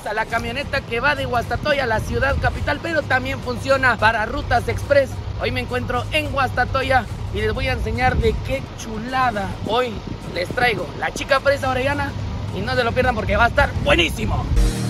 Presa, la camioneta que va de Guastatoya a la ciudad capital, pero también funciona para rutas express. Hoy me encuentro en Guastatoya y les voy a enseñar de qué chulada hoy les traigo la Chica Presa Orellana, y no se lo pierdan porque va a estar buenísimo.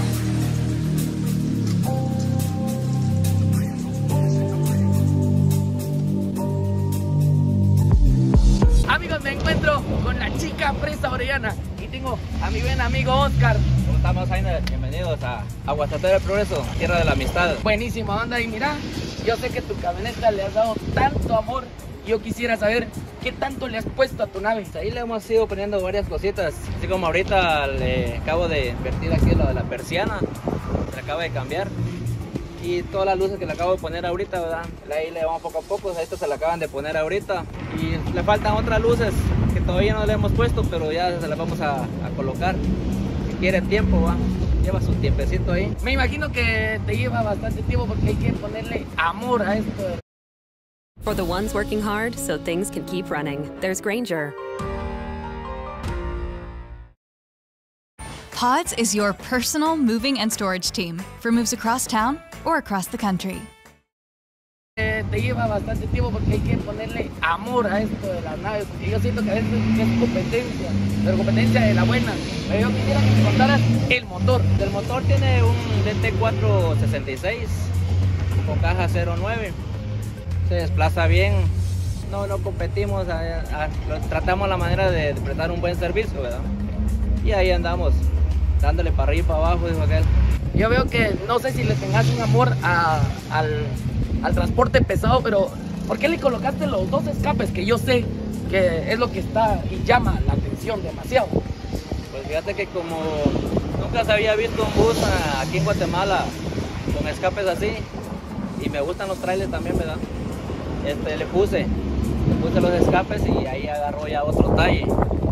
Amigos, me encuentro con la Chica Presa Orellana y tengo a mi buen amigo Oscar. ¿Cómo estamos, Jaime? Bienvenidos a Guastatoya del Progreso, tierra de la amistad. Buenísimo, onda. Y mira, yo sé que tu camioneta le has dado tanto amor. Yo quisiera saber qué tanto le has puesto a tu nave. Ahí le hemos ido poniendo varias cositas, así como ahorita le acabo de invertir aquí lo de la persiana, se le acaba de cambiar. Y todas las luces que le acabo de poner ahorita, ¿verdad? Ahí le vamos poco a poco, estas se le acaban de poner ahorita. Y le faltan otras luces que todavía no le hemos puesto, pero ya se las vamos a colocar. Si quiere tiempo, ¿va? Lleva su tiempecito ahí. Me imagino que te lleva bastante tiempo porque hay que ponerle amor a esto. For the ones working hard so things can keep running, there's Grainger. Pods is your personal moving and storage team for moves across town or across the country. Te lleva bastante tiempo porque hay que ponerle amor a esto de las naves. Y yo siento que a veces es competencia, pero competencia de la buena. Pero yo quisiera que me contaras el motor. El motor tiene un DT466 con caja 09. Se desplaza bien. No competimos, tratamos la manera de prestar un buen servicio, ¿verdad? Y ahí andamos, dándole para arriba y para abajo, dijo aquel. Yo veo que no sé si le tengas un amor al transporte pesado, pero ¿por qué le colocaste los dos escapes? Que yo sé que es lo que está y llama la atención demasiado. Pues fíjate que como nunca se había visto un bus aquí en Guatemala con escapes así, y me gustan los trailers también, ¿verdad? Le puse los escapes y ahí agarró ya otro talle,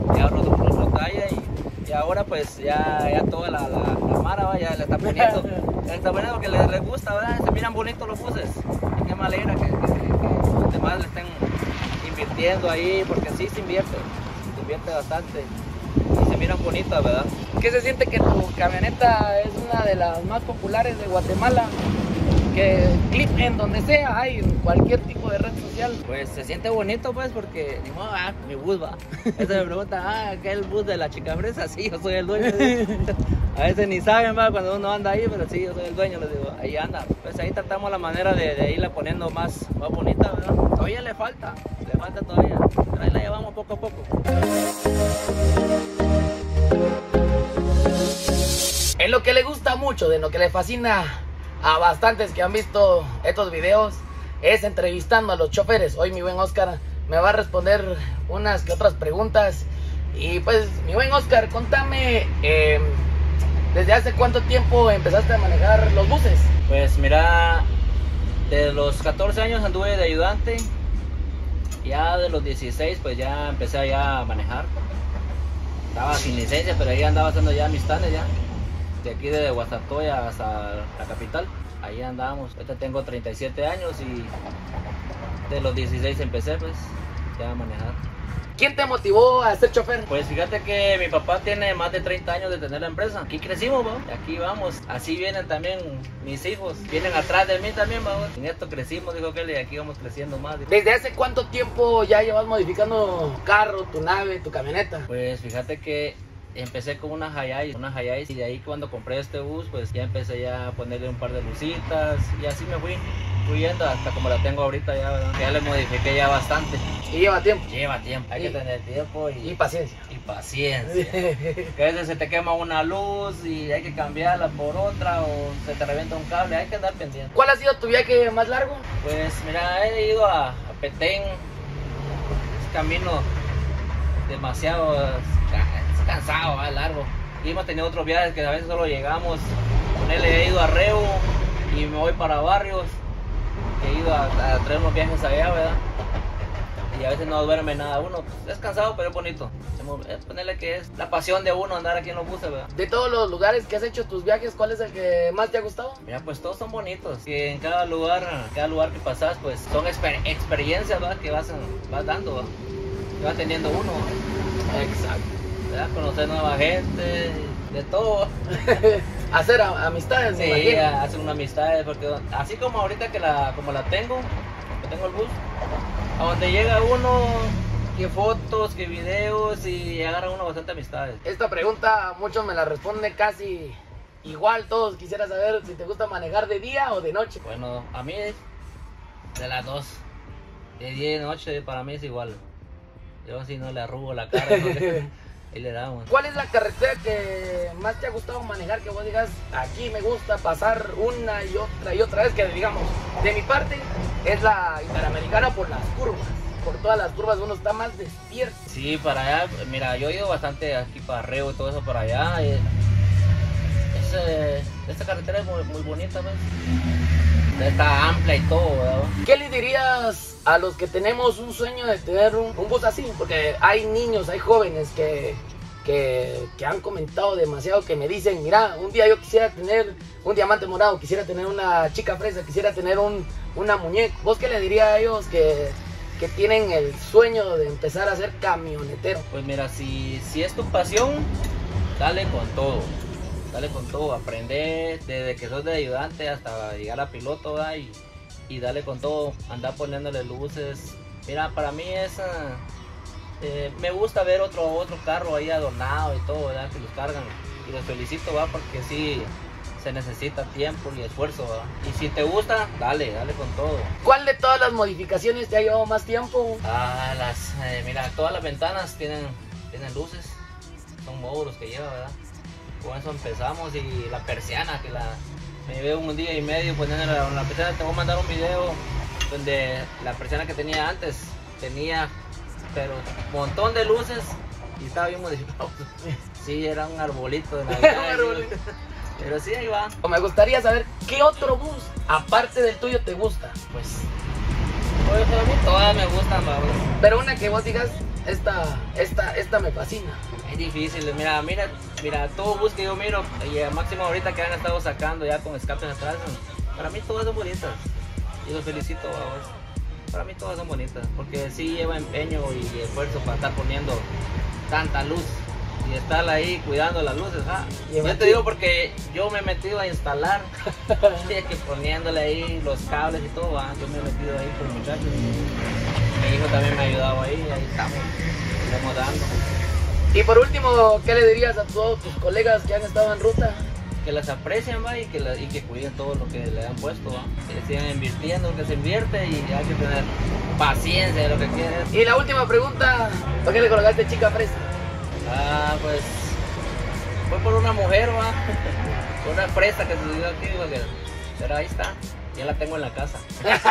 y ahora pues ya toda la mara, ¿va? Ya le está poniendo, porque les gusta, ¿verdad? Se miran bonitos los buses, y qué más alegra que los demás le estén invirtiendo ahí, porque sí se invierte bastante y se miran bonitas, ¿verdad? ¿Qué se siente que tu camioneta es una de las más populares de Guatemala? Que clip en donde sea, hay en cualquier tipo de red social. Pues se siente bonito, pues, porque mi bus va. Eso me pregunta, ¿qué es el bus de la Chica Presa? Sí, yo soy el dueño. A veces ni saben, va, cuando uno anda ahí, pero sí, yo soy el dueño, les digo, ahí anda. Pues ahí tratamos la manera de irla poniendo más bonita, ¿verdad? Todavía le falta todavía, pero ahí la llevamos poco a poco. En lo que le gusta mucho, de lo que le fascina a bastantes que han visto estos videos, es entrevistando a los choferes. Hoy mi buen Oscar me va a responder unas que otras preguntas. Y pues, mi buen Oscar, contame, ¿desde hace cuánto tiempo empezaste a manejar los buses? Pues mira, de los 14 años anduve de ayudante. Ya de los 16 pues ya empecé ya a manejar. Estaba sin licencia, pero ahí andaba haciendo ya mis tanes ya. De aquí de Guastatoya hasta la capital, ahí andábamos. Ahorita tengo 37 años y de los 16 empecé pues ya a manejar. ¿Quién te motivó a ser chofer? Pues fíjate que mi papá tiene más de 30 años de tener la empresa. Aquí crecimos, ¿va? Aquí vamos. Así vienen también mis hijos. Vienen atrás de mí también, ¿va? En esto crecimos, dijo que, y aquí vamos creciendo más. ¿Desde hace cuánto tiempo ya llevas modificando tu carro, tu nave, tu camioneta? Pues fíjate que empecé con una Hayais, y de ahí cuando compré este bus pues ya empecé ya a ponerle un par de lucitas y así me fui yendo hasta como la tengo ahorita ya, ¿verdad? Ya le modifiqué ya bastante. ¿Y lleva tiempo? Lleva tiempo, hay que tener tiempo y paciencia. Y paciencia. Que a veces se te quema una luz y hay que cambiarla por otra, o se te revienta un cable, hay que andar pendiente. ¿Cuál ha sido tu viaje más largo? Pues mira, he ido a Petén, es camino demasiado cansado, largo. Y hemos tenido otros viajes que a veces solo llegamos, con él he ido a Reu y me voy para Barrios, he ido a traer unos viajes allá, ¿verdad? Y a veces no duerme nada uno, pues es cansado pero es bonito. Es ponerle que es la pasión de uno andar aquí en los buses, ¿verdad? De todos los lugares que has hecho tus viajes, ¿cuál es el que más te ha gustado? Mira, pues todos son bonitos, y en cada lugar que pasas, pues son experiencias, ¿verdad? Que vas dando, ¿verdad? Que va teniendo uno, ¿verdad? Exacto. ¿Verdad? Conocer nueva gente, de todo. hacer amistades, me Sí, imagino. hacen una amistad, porque así como ahorita como la tengo, que tengo el bus, a donde llega uno, que fotos, que videos, y agarra uno bastante amistades. Esta pregunta muchos me la responden casi igual, todos quisiera saber si te gusta manejar de día o de noche. Bueno, a mí es de las dos, de día y de noche, para mí es igual. Yo si no le arrugo la cara, y le damos. ¿Cuál es la carretera que más te ha gustado manejar? Que vos digas, aquí me gusta pasar una y otra vez, que digamos, de mi parte, es la Interamericana por las curvas. Por todas las curvas uno está más despierto. Sí, para allá, mira, yo he ido bastante aquí para Reo y todo eso para allá. Esta carretera es muy bonita, ¿ves? Está amplia y todo, ¿verdad? ¿Qué le dirías a los que tenemos un sueño de tener un bus así? Porque hay niños, hay jóvenes que han comentado demasiado, que me dicen, mira, un día yo quisiera tener un diamante morado, quisiera tener una chica fresa, quisiera tener una muñeca. ¿Vos qué le dirías a ellos que tienen el sueño de empezar a ser camionetero? Pues mira, si es tu pasión, dale con todo. Dale con todo, aprender desde que sos de ayudante hasta llegar a piloto, ¿verdad? Y dale con todo, andar poniéndole luces. Mira, para mí me gusta ver otro carro ahí adornado y todo, ¿verdad? Que los cargan, y los felicito, ¿verdad? Porque sí, se necesita tiempo y esfuerzo, ¿verdad? Y si te gusta, dale con todo. ¿Cuál de todas las modificaciones te ha llevado más tiempo? Mira, todas las ventanas tienen luces, son módulos que lleva, ¿verdad? Con eso empezamos, y la persiana, me llevé un día y medio poniendo la persiana. Te voy a mandar un video donde la persiana que tenía antes tenía, pero un montón de luces y estaba bien modificado. Sí, era un arbolito de Navidad. Pero sí, ahí va. Me gustaría saber qué otro bus, aparte del tuyo, te gusta. Pues a mí todas me gustan, vamos. Pero una que vos digas, esta me fascina. Es difícil, mira, todo bus que yo miro, y a máximo ahorita que han estado sacando ya con escapes atrás, para mí todas son bonitas, y los felicito, vamos. Para mí todas son bonitas, porque sí lleva empeño y esfuerzo para estar poniendo tanta luz y estar ahí cuidando las luces, ¿ah? Yo te digo porque yo me he metido a instalar, que poniéndole ahí los cables y todo, ¿ah? Yo me he metido ahí con los muchachos, mi hijo también me ha ayudado ahí estamos dando. Y por último, ¿qué le dirías a todos tus colegas que han estado en ruta? Que las aprecien, ¿va? Y que cuiden todo lo que le han puesto, ¿va? Que sigan invirtiendo, que se invierte, y hay que tener paciencia de lo que quieres. Y la última pregunta, ¿por qué le colocaste chica fresa? Pues fue por una mujer, ¿va? Una fresa que se dio aquí, pero ahí está, ya la tengo en la casa.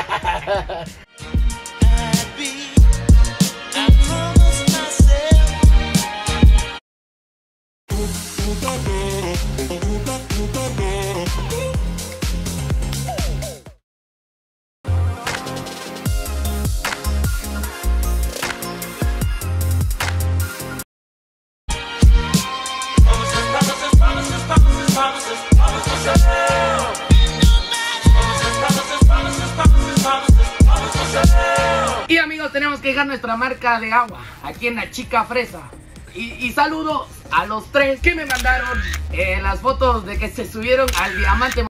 Y amigos, tenemos que dejar nuestra marca de agua aquí en la chica fresa. Y saludo a los tres que me mandaron las fotos de que se subieron al diamante